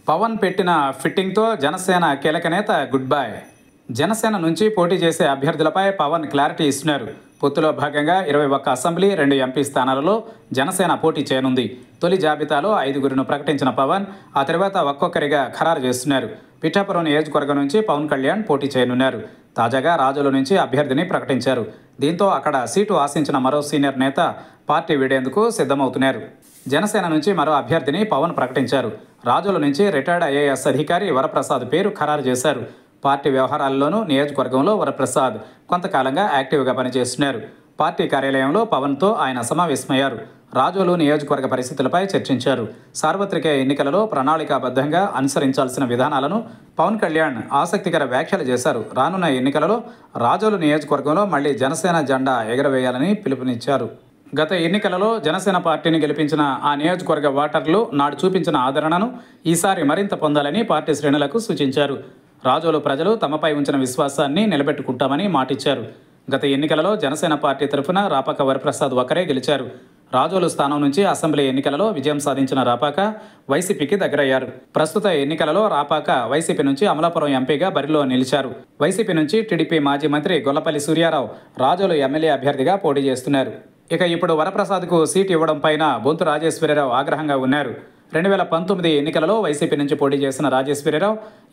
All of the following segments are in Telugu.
పవన్ పెట్టిన ఫిట్టింగ్తో జనసేన కీలక నేత గుడ్ బై. జనసేన నుంచి పోటీ చేసే అభ్యర్థులపై పవన్ క్లారిటీ ఇస్తున్నారు. పొత్తులో భాగంగా 21 అసెంబ్లీ 2 ఎంపీ స్థానాలలో జనసేన పోటీ చేయనుంది. తొలి జాబితాలో 5గురిను ప్రకటించిన పవన్ ఆ తర్వాత ఒక్కొక్కరిగా ఖరారు చేస్తున్నారు. పిఠాపురం నియోజకవర్గం నుంచి పవన్ కళ్యాణ్ పోటీ చేయనున్నారు. తాజాగా రాజోలు నుంచి అభ్యర్థిని ప్రకటించారు. దీంతో అక్కడ సీటు ఆశించిన మరో సీనియర్ నేత పార్టీ వీడేందుకు సిద్ధమవుతున్నారు. జనసేన నుంచి మరో అభ్యర్థిని పవన్ ప్రకటించారు. రాజోలు నుంచి రిటైర్డ్ ఐఏఎస్ అధికారి వరప్రసాద్ పేరు ఖరారు చేశారు. పార్టీ వ్యవహారాల్లోనూ నియోజకవర్గంలో వరప్రసాద్ కొంతకాలంగా యాక్టివ్గా పనిచేస్తున్నారు. పార్టీ కార్యాలయంలో పవన్తో ఆయన సమావేశమయ్యారు. రాజోలు నియోజకవర్గ పరిస్థితులపై చర్చించారు. సార్వత్రిక ఎన్నికలలో ప్రణాళికాబద్ధంగా అనుసరించాల్సిన విధానాలను పవన్ కళ్యాణ్ ఆసక్తికర వ్యాఖ్యలు చేశారు. రానున్న ఎన్నికలలో రాజోలు నియోజకవర్గంలో మళ్లీ జనసేన జెండా ఎగరవేయాలని పిలుపునిచ్చారు. గత ఎన్నికలలో జనసేన పార్టీని గెలిపించిన ఆ నియోజకవర్గ ఓటర్లు నాడు చూపించిన ఆదరణను ఈసారి మరింత పొందాలని పార్టీ శ్రేణులకు సూచించారు. రాజోలు ప్రజలు తమపై ఉంచిన విశ్వాసాన్ని నిలబెట్టుకుంటామని మాటిచ్చారు. గత ఎన్నికలలో జనసేన పార్టీ తరఫున రాపాక వరప్రసాద్ ఒకరే గెలిచారు. రాజోలు స్థానం నుంచి అసెంబ్లీ ఎన్నికలలో విజయం సాధించిన రాపాక వైసీపీకి దగ్గరయ్యారు. ప్రస్తుత ఎన్నికలలో రాపాక వైసీపీ నుంచి అమలాపురం ఎంపీగా బరిలో నిలిచారు. వైసీపీ నుంచి టీడీపీ మాజీ మంత్రి గొల్లపల్లి సూర్యారావు రాజోలు ఎమ్మెల్యే అభ్యర్థిగా పోటీ చేస్తున్నారు. ఇక ఇప్పుడు వరప్రసాద్కు సీటు ఇవ్వడం పైన బొంతు రాజేశ్వరరావు ఆగ్రహంగా ఉన్నారు. 2019 ఎన్నికలలో వైసీపీ నుంచి పోటీ చేసిన రాజేశ్వరరావు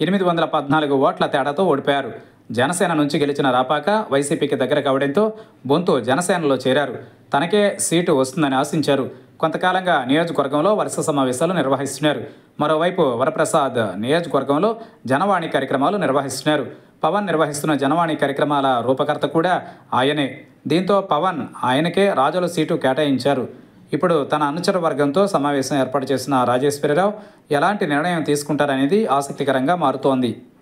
814 ఓట్ల తేడాతో ఓడిపోయారు. జనసేన నుంచి గెలిచిన రాపాక వైసీపీకి దగ్గర కావడంతో బొంతు జనసేనలో చేరారు. తనకే సీటు వస్తుందని ఆశించారు. కొంతకాలంగా నియోజకవర్గంలో వరుస సమావేశాలు నిర్వహిస్తున్నారు. మరోవైపు వరప్రసాద్ నియోజకవర్గంలో జనవాణి కార్యక్రమాలు నిర్వహిస్తున్నారు. పవన్ నిర్వహిస్తున్న జనవాణి కార్యక్రమాల రూపకర్త కూడా ఆయనే. దీంతో పవన్ ఆయనకే రాజోలు సీటు కేటాయించారు. ఇప్పుడు తన అనుచర వర్గంతో సమావేశం ఏర్పాటు చేసిన రాజేశ్వరరావు ఎలాంటి నిర్ణయం తీసుకుంటారనేది ఆసక్తికరంగా మారుతోంది.